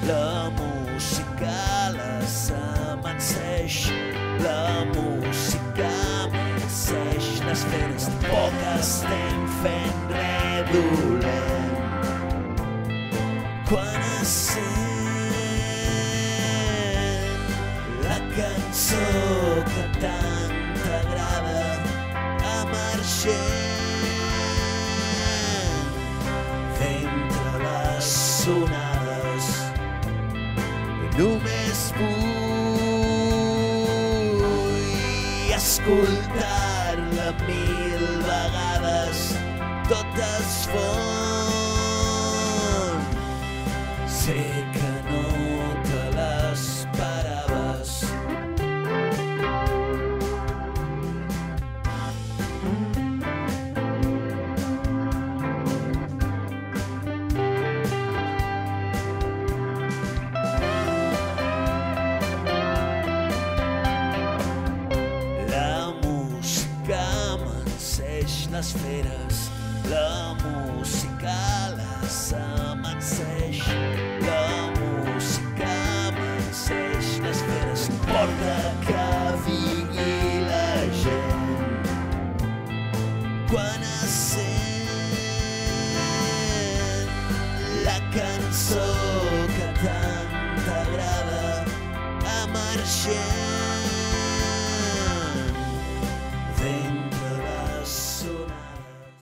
La música les amanseix, la música m'enceix les feres. Tampoc estem fent res dolent quan es sent la cançó que tant t'agrada emergent d'entre les sonades. Només vull escoltar-la 1000 vegades, tot es fon. Sé que no te l'esperaves. Les feres, la música les amanseix, la música amanseix les feres. Porta que vingui la gent quan es sent la cançó que tant t'agrada emergent